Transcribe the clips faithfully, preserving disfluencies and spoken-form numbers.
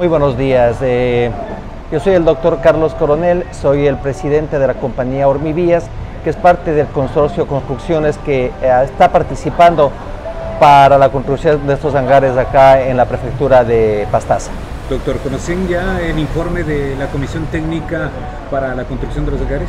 Muy buenos días, eh, yo soy el doctor Carlos Coronel, soy el presidente de la compañía Hormivías, que es parte del consorcio Construcciones que eh, está participando para la construcción de estos hangares acá en la prefectura de Pastaza. Doctor, ¿conocen ya el informe de la Comisión Técnica para la construcción de los hangares?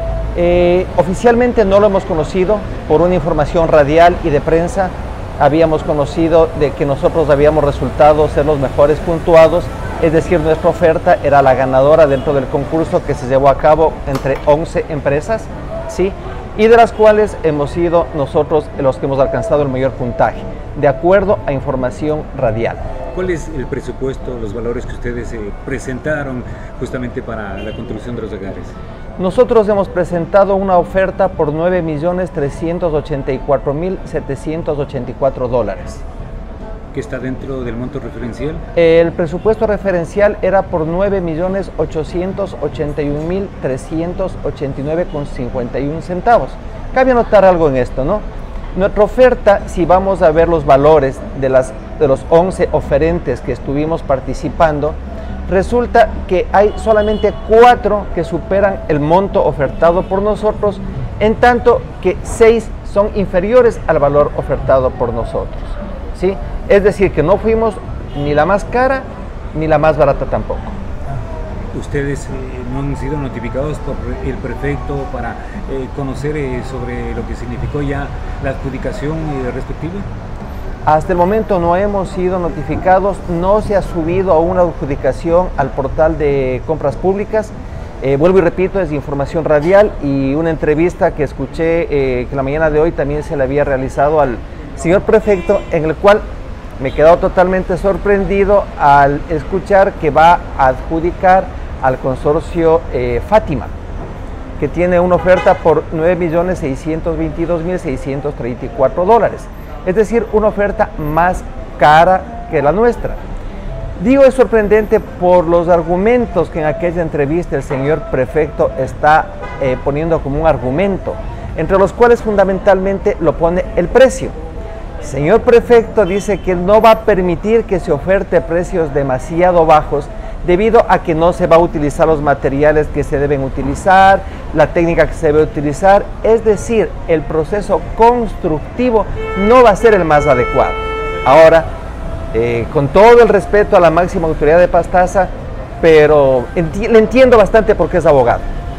Eh, oficialmente no lo hemos conocido, por una información radial y de prensa habíamos conocido de que nosotros habíamos resultado ser los mejores puntuados, es decir, nuestra oferta era la ganadora dentro del concurso que se llevó a cabo entre once empresas, ¿sí? Y de las cuales hemos sido nosotros los que hemos alcanzado el mayor puntaje, de acuerdo a información radial. ¿Cuál es el presupuesto, los valores que ustedes eh, presentaron justamente para la construcción de los hangares? Nosotros hemos presentado una oferta por nueve millones trescientos ochenta y cuatro mil setecientos ochenta y cuatro dólares. ¿Que está dentro del monto referencial? El presupuesto referencial era por nueve millones ochocientos ochenta y un mil trescientos ochenta y nueve con cincuenta y un centavos. Cabe anotar algo en esto, ¿no? Nuestra oferta, si vamos a ver los valores de, las, de los once oferentes que estuvimos participando, resulta que hay solamente cuatro que superan el monto ofertado por nosotros, en tanto que seis son inferiores al valor ofertado por nosotros, ¿sí? Es decir, que no fuimos ni la más cara ni la más barata tampoco. ¿Ustedes eh, no han sido notificados por el prefecto para eh, conocer eh, sobre lo que significó ya la adjudicación eh, respectiva? Hasta el momento no hemos sido notificados, no se ha subido aún la adjudicación al portal de compras públicas. Eh, vuelvo y repito, es información radial y una entrevista que escuché eh, que la mañana de hoy también se le había realizado al señor prefecto, en el cual me he quedado totalmente sorprendido al escuchar que va a adjudicar al consorcio eh, Fátima, que tiene una oferta por nueve millones seiscientos veintidós mil seiscientos treinta y cuatro dólares. Es decir, una oferta más cara que la nuestra. Digo es sorprendente por los argumentos que en aquella entrevista el señor prefecto está eh, poniendo como un argumento, entre los cuales fundamentalmente lo pone el precio. El señor prefecto dice que no va a permitir que se oferte precios demasiado bajos debido a que no se va a utilizar los materiales que se deben utilizar, la técnica que se debe utilizar, es decir, el proceso constructivo no va a ser el más adecuado. Ahora, eh, con todo el respeto a la máxima autoridad de Pastaza, pero enti le entiendo bastante porque es abogado.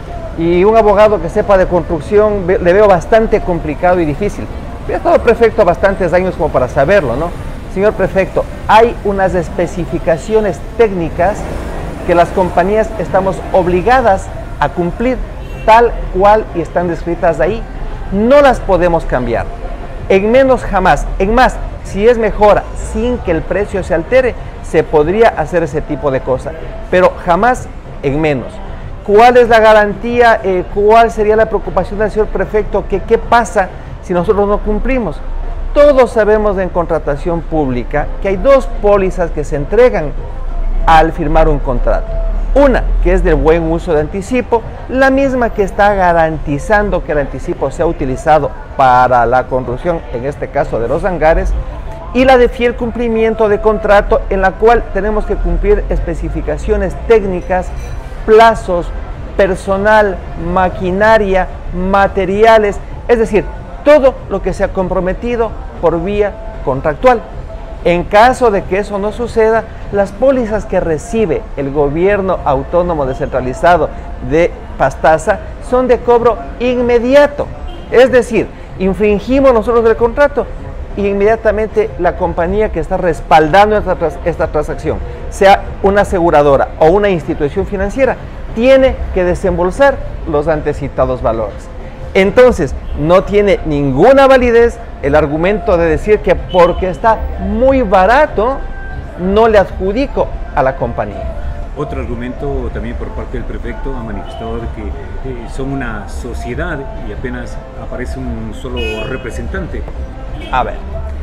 Y un abogado que sepa de construcción ve le veo bastante complicado y difícil. He estado prefecto bastantes años como para saberlo, ¿no? Señor prefecto, hay unas especificaciones técnicas que las compañías estamos obligadas a cumplir tal cual y están descritas ahí. No las podemos cambiar. En menos jamás. En más, si es mejora sin que el precio se altere, se podría hacer ese tipo de cosas. Pero jamás en menos. ¿Cuál es la garantía? Eh, ¿Cuál sería la preocupación del señor prefecto? ¿Qué, qué pasa si nosotros no cumplimos? Todos sabemos en contratación pública que hay dos pólizas que se entregan al firmar un contrato. Una que es del buen uso de anticipo, la misma que está garantizando que el anticipo sea utilizado para la construcción, en este caso de los hangares, y la de fiel cumplimiento de contrato, en la cual tenemos que cumplir especificaciones técnicas, plazos, personal, maquinaria, materiales, es decir, todo lo que se ha comprometido por vía contractual. En caso de que eso no suceda, las pólizas que recibe el gobierno autónomo descentralizado de Pastaza son de cobro inmediato. Es decir, infringimos nosotros el contrato y inmediatamente la compañía que está respaldando esta, esta transacción, sea una aseguradora o una institución financiera, tiene que desembolsar los antecitados valores. Entonces, no tiene ninguna validez el argumento de decir que porque está muy barato, no le adjudico a la compañía. Otro argumento también por parte del prefecto ha manifestado de que eh, son una sociedad y apenas aparece un solo representante. A ver,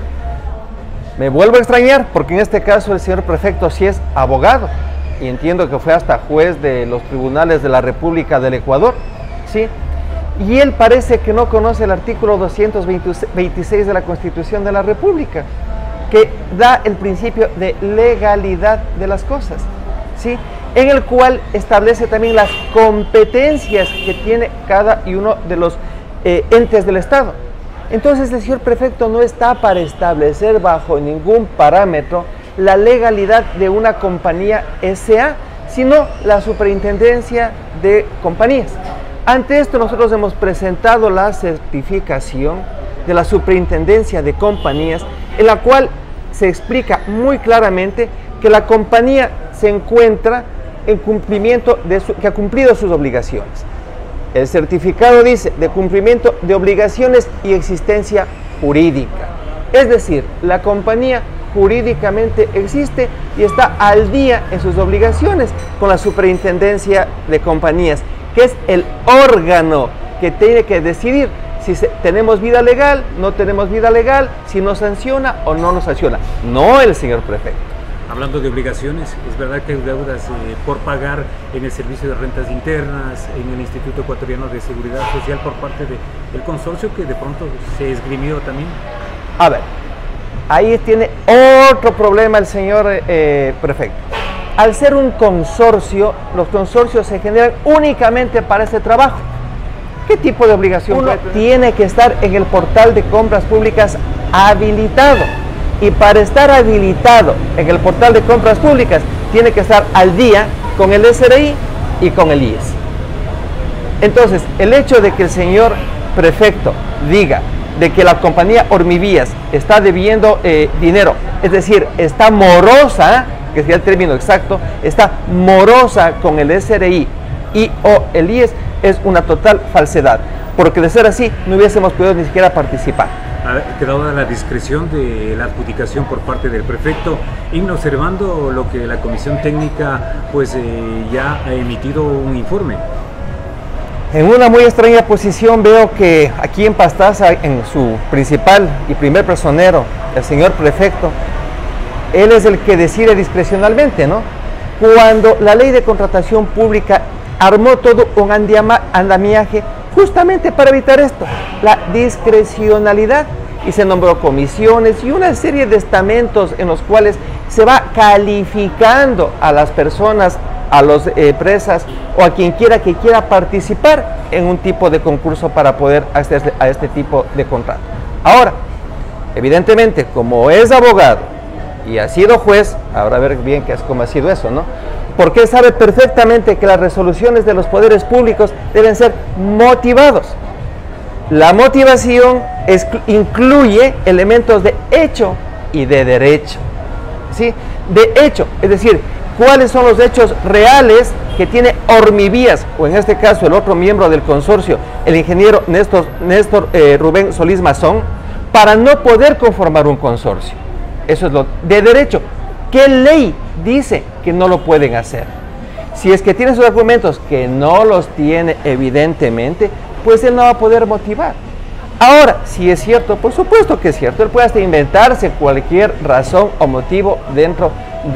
me vuelvo a extrañar porque en este caso el señor prefecto sí es abogado y entiendo que fue hasta juez de los tribunales de la República del Ecuador, ¿sí? Y él parece que no conoce el artículo doscientos veintiséis de la Constitución de la República, que da el principio de legalidad de las cosas. ¿sí? En el cual establece también las competencias que tiene cada y uno de los eh, entes del Estado. Entonces el señor prefecto no está para establecer bajo ningún parámetro la legalidad de una compañía S A, sino la superintendencia de compañías. Ante esto nosotros hemos presentado la certificación de la superintendencia de compañías, en la cual se explica muy claramente que la compañía se encuentra en cumplimiento de su, que ha cumplido sus obligaciones. El certificado dice de cumplimiento de obligaciones y existencia jurídica. Es decir, la compañía jurídicamente existe y está al día en sus obligaciones con la superintendencia de compañías, que es el órgano que tiene que decidir si se, tenemos vida legal, no tenemos vida legal, si nos sanciona o no nos sanciona, no el señor prefecto. Hablando de obligaciones, es verdad que hay deudas eh, por pagar en el Servicio de Rentas Internas, en el Instituto Ecuatoriano de Seguridad Social por parte del consorcio, que de pronto se esgrimió también. A ver, ahí tiene otro problema el señor eh, prefecto. Al ser un consorcio, los consorcios se generan únicamente para este trabajo. ¿Qué tipo de obligación? Uno tiene que estar en el portal de compras públicas habilitado. Y para estar habilitado en el portal de compras públicas, tiene que estar al día con el S R I y con el I E S. Entonces, el hecho de que el señor prefecto diga de que la compañía Hormivías está debiendo eh, dinero, es decir, está morosa, que sería el término exacto, está morosa con el S R I y o el I E S, es una total falsedad, porque de ser así no hubiésemos podido ni siquiera participar. Ha quedado a la discreción de la adjudicación por parte del prefecto, y observando lo que la comisión técnica pues eh, ya ha emitido un informe. En una muy extraña posición veo que aquí en Pastaza, en su principal y primer personero, el señor prefecto, él es el que decide discrecionalmente, ¿no? Cuando la ley de contratación pública armó todo un andamiaje justamente para evitar esto, la discrecionalidad, y se nombró comisiones y una serie de estamentos en los cuales se va calificando a las personas, a las empresas o a quien quiera que quiera participar en un tipo de concurso para poder acceder a este tipo de contrato. Ahora, evidentemente, como es abogado y ha sido juez, ahora a ver bien qué es cómo ha sido eso, ¿no? Porque sabe perfectamente que las resoluciones de los poderes públicos deben ser motivados. La motivación es, incluye elementos de hecho y de derecho, ¿sí? De hecho, es decir, cuáles son los hechos reales que tiene Hormivías, o en este caso el otro miembro del consorcio, el ingeniero Néstor, Néstor eh, Rubén Solís Mazón, para no poder conformar un consorcio. Eso es lo de derecho. ¿Qué ley dice que no lo pueden hacer? Si es que tiene sus argumentos que no los tiene evidentemente, pues él no va a poder motivar. Ahora, si es cierto, por supuesto que es cierto, él puede hasta inventarse cualquier razón o motivo dentro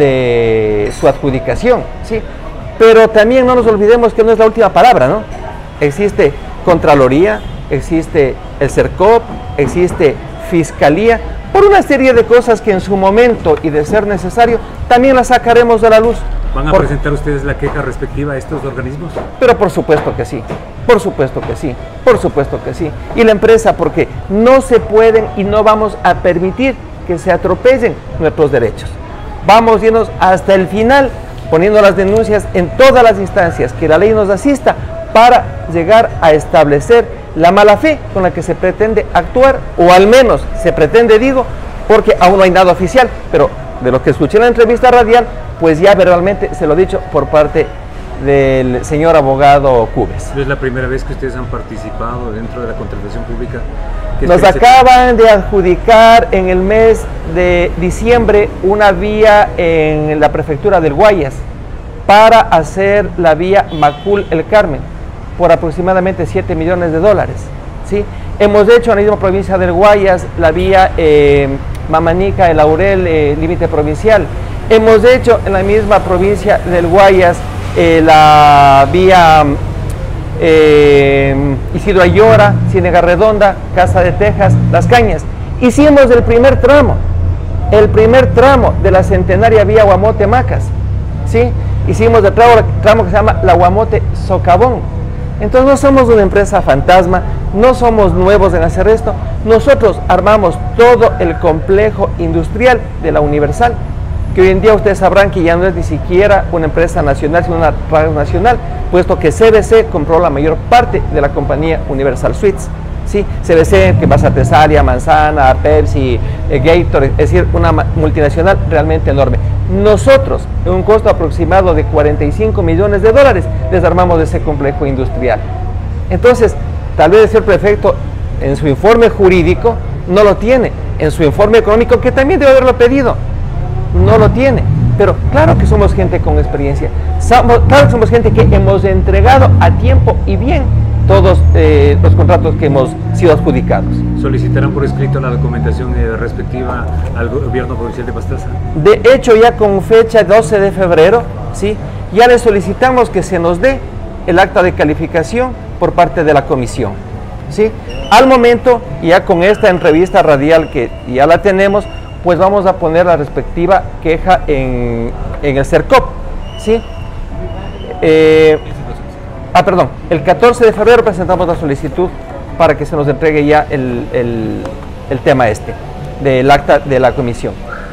de su adjudicación, ¿sí? Pero también no nos olvidemos que no es la última palabra, ¿no? Existe Contraloría, existe el CERCOP, existe Fiscalía, por una serie de cosas que en su momento y de ser necesario, también las sacaremos de la luz. ¿Van a por... presentar ustedes la queja respectiva a estos organismos? Pero por supuesto que sí, por supuesto que sí, por supuesto que sí. Y la empresa, porque no se pueden y no vamos a permitir que se atropellen nuestros derechos. Vamos a irnos hasta el final, poniendo las denuncias en todas las instancias, que la ley nos asista para llegar a establecer la mala fe con la que se pretende actuar, o al menos se pretende, digo, porque aún no hay nada oficial, pero de lo que escuché en la entrevista radial, pues ya verbalmente se lo he dicho por parte del señor abogado Cubes. ¿Es la primera vez que ustedes han participado dentro de la contratación pública? Nos acaban de adjudicar en el mes de diciembre una vía en la prefectura del Guayas para hacer la vía Macul El Carmen por aproximadamente siete millones de dólares, ¿sí? Hemos hecho en la misma provincia del Guayas la vía eh, Mamanica, El Laurel, eh, límite provincial. Hemos hecho en la misma provincia del Guayas eh, la vía eh, Isidro Ayora, Ciénega Redonda, Casa de Texas, Las Cañas. Hicimos el primer tramo, el primer tramo de la centenaria vía Guamote Macas, ¿sí? hicimos el tramo, tramo que se llama La Guamote-Socavón. Entonces no somos una empresa fantasma, no somos nuevos en hacer esto. Nosotros armamos todo el complejo industrial de la Universal, que hoy en día ustedes sabrán que ya no es ni siquiera una empresa nacional, sino una transnacional, puesto que C B C compró la mayor parte de la compañía Universal Suites. ¿Sí? C B C, que pasa a Tesalia, Manzana, Pepsi, eh, Gatorade, es decir, una multinacional realmente enorme. Nosotros, en un costo aproximado de cuarenta y cinco millones de dólares, desarmamos ese complejo industrial. Entonces, tal vez el señor prefecto en su informe jurídico no lo tiene, en su informe económico, que también debe haberlo pedido, no lo tiene. Pero claro que somos gente con experiencia, somos, claro que somos gente que hemos entregado a tiempo y bien todos eh, los contratos que hemos sido adjudicados. ¿Solicitarán por escrito la documentación eh, respectiva al gobierno provincial de Pastaza? De hecho, ya con fecha doce de febrero, ¿sí?, ya le solicitamos que se nos dé el acta de calificación por parte de la comisión, ¿sí? Al momento, ya con esta entrevista radial que ya la tenemos, pues vamos a poner la respectiva queja en, en el CERCOP, ¿sí? Eh, ah, perdón, el catorce de febrero presentamos la solicitud para que se nos entregue ya el, el, el tema este, del acta de la comisión.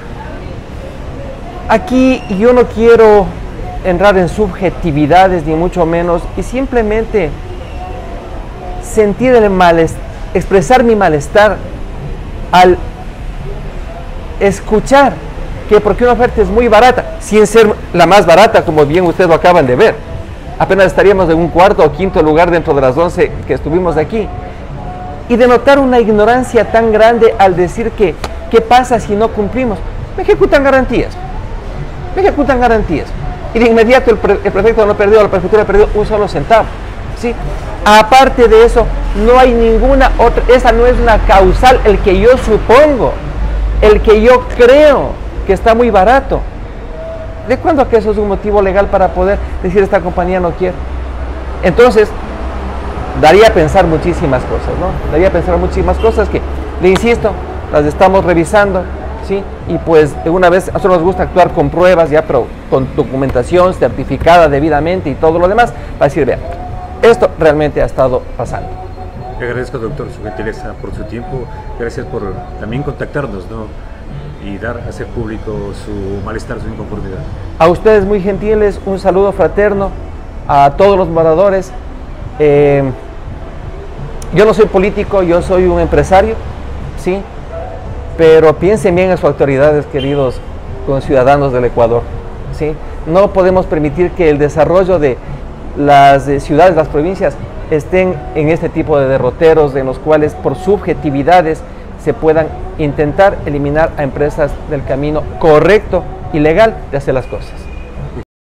Aquí yo no quiero entrar en subjetividades ni mucho menos, y simplemente sentir el malestar, expresar mi malestar al escuchar que porque una oferta es muy barata, sin ser la más barata, como bien ustedes lo acaban de ver, apenas estaríamos en un cuarto o quinto lugar dentro de las once que estuvimos aquí, y de notar una ignorancia tan grande al decir que ¿qué pasa si no cumplimos? Me ejecutan garantías, me ejecutan garantías, y de inmediato el, pre el prefecto no perdió, la prefectura perdió un solo centavo, ¿sí? Aparte de eso, no hay ninguna otra, esa no es una causal, el que yo supongo, el que yo creo que está muy barato. ¿De cuándo que eso es un motivo legal para poder decir esta compañía no quiere? Entonces, daría a pensar muchísimas cosas, ¿no? Daría a pensar muchísimas cosas que, le insisto, las estamos revisando, ¿sí? Y pues una vez, a nosotros nos gusta actuar con pruebas, ya, pero con documentación certificada debidamente y todo lo demás, para decir, vean, esto realmente ha estado pasando. Le agradezco, doctor, su gentileza por su tiempo. Gracias por también contactarnos, ¿no?, y dar a hacer público su malestar, su inconformidad. A ustedes muy gentiles, un saludo fraterno a todos los moradores. Eh, yo no soy político, yo soy un empresario, ¿sí? Pero piensen bien en sus autoridades, queridos conciudadanos del Ecuador, ¿sí? No podemos permitir que el desarrollo de las de ciudades, las provincias, estén en este tipo de derroteros en los cuales por subjetividades se puedan intentar eliminar a empresas del camino correcto y legal de hacer las cosas.